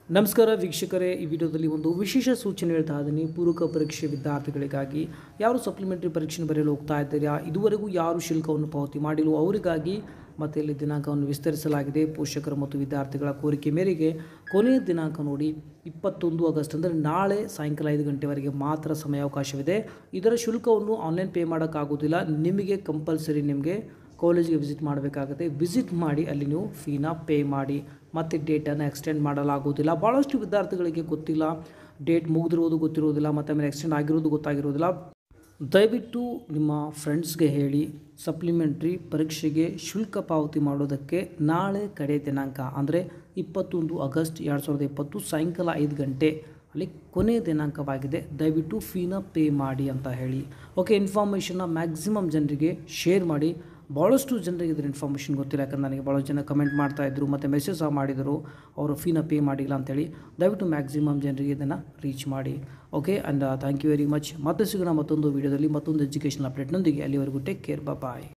ನಮಸ್ಕಾರ ವೀಕ್ಷಕರೇ, ಈ ವಿಡಿಯೋದಲ್ಲಿ ಒಂದು ವಿಶೇಷ ಸೂಚನೆ ಹೇಳ್ತಾ ಇದ್ದೀನಿ. ಪೂರಕ ಪರೀಕ್ಷೆ ವಿದ್ಯಾರ್ಥಿಗಳಿಗಾಗಿ ಯಾರು ಸಪ್ಲಿಮೆಂಟರಿ ಪರೀಕ್ಷೆ ಬರೆಯಲು ಹೋಗ್ತಾ ಇದ್ದೀರಾ, ಇದುವರೆಗೂ ಯಾರು ಶುಲ್ಕವನ್ನು ಪಾವತಿ ಮಾಡಿಲ್ಲ ಅವರಿಗಾಗಿ ಮತ್ತೆ ಇಲ್ಲಿ ದಿನಾಂಕವನ್ನು ವಿಸ್ತರಿಸಲಾಗಿದೆ. ಪೋಷಕರು ಮತ್ತು ವಿದ್ಯಾರ್ಥಿಗಳ ಕೋರಿಕೆ ಮೇರೆಗೆ ಕೊನೆಯ ದಿನಾಂಕ ನೋಡಿ 21 ಆಗಸ್ಟ್, ಅಂದರೆ ನಾಳೆ ಸಾಯಂಕಾಲ 5 ಗಂಟೆವರೆಗೆ ಮಾತ್ರ ಸಮಯಾವಕಾಶವಿದೆ. ಇದರ ಶುಲ್ಕವನ್ನು ಆನ್ಲೈನ್ ಪೇ ಮಾಡೋಕ್ಕಾಗೋದಿಲ್ಲ. ನಿಮಗೆ ಕಂಪಲ್ಸರಿ ನಿಮಗೆ ಕಾಲೇಜಿಗೆ ವಿಸಿಟ್ ಮಾಡಬೇಕಾಗುತ್ತೆ. ವಿಸಿಟ್ ಮಾಡಿ ಅಲ್ಲಿ ನೀವು ಫೀನ ಪೇ ಮಾಡಿ. ಮತ್ತು ಡೇಟನ್ನು ಎಕ್ಸ್ಟೆಂಡ್ ಮಾಡಲಾಗುವುದಿಲ್ಲ. ಭಾಳಷ್ಟು ವಿದ್ಯಾರ್ಥಿಗಳಿಗೆ ಗೊತ್ತಿಲ್ಲ, ಡೇಟ್ ಮುಗಿದಿರೋದು ಗೊತ್ತಿರೋದಿಲ್ಲ, ಮತ್ತು ಆಮೇಲೆ ಎಕ್ಸ್ಟೆಂಡ್ ಆಗಿರೋದು ಗೊತ್ತಾಗಿರೋದಿಲ್ಲ. ದಯವಿಟ್ಟು ನಿಮ್ಮ ಫ್ರೆಂಡ್ಸ್ಗೆ ಹೇಳಿ, ಸಪ್ಲಿಮೆಂಟ್ರಿ ಪರೀಕ್ಷೆಗೆ ಶುಲ್ಕ ಪಾವತಿ ಮಾಡೋದಕ್ಕೆ ನಾಳೆ ಕಡೆ ದಿನಾಂಕ, ಅಂದರೆ 21 ಆಗಸ್ಟ್ 2020 ಸಾಯಂಕಾಲ 5 ಗಂಟೆ ಅಲ್ಲಿ ಕೊನೆಯ ದಿನಾಂಕವಾಗಿದೆ. ದಯವಿಟ್ಟು ಫೀನ ಪೇ ಮಾಡಿ ಅಂತ ಹೇಳಿ. ಓಕೆ, ಇನ್ಫಾರ್ಮೇಷನ್ನ ಮ್ಯಾಕ್ಸಿಮಮ್ ಜನರಿಗೆ ಶೇರ್ ಮಾಡಿ. ಭಾಳಷ್ಟು ಜನರಿಗೆ ಇದರ ಇನ್ಫಾರ್ಮೇಷನ್ ಗೊತ್ತಿಲ್ಲ, ಯಾಕಂದ್ರೆ ನನಗೆ ಭಾಳಷ್ಟು ಜನ ಕಮೆಂಟ್ ಮಾಡ್ತಾಯಿದ್ರು ಮತ್ತು ಮೆಸೇಜ್ ಸಹ ಮಾಡಿದರು ಅವರು ಫೀನ ಪೇ ಮಾಡಿಲ್ಲ ಅಂತೇಳಿ. ದಯವಿಟ್ಟು ಮ್ಯಾಕ್ಸಿಮಮ್ ಜನರಿಗೆ ಇದನ್ನು ರೀಚ್ ಮಾಡಿ. Okay, and thank you very much. ಮತ್ತೆ ಸಿಗೋಣ ಮತ್ತೊಂದು ವೀಡಿಯೋದಲ್ಲಿ ಮತ್ತೊಂದು ಎಜುಕೇಷನ್ ಅಪ್ಡೇಟ್ನೊಂದಿಗೆ. ಅಲ್ಲಿವರೆಗೂ ಟೇಕ್ ಕೇರ್, ಬಾಯ್.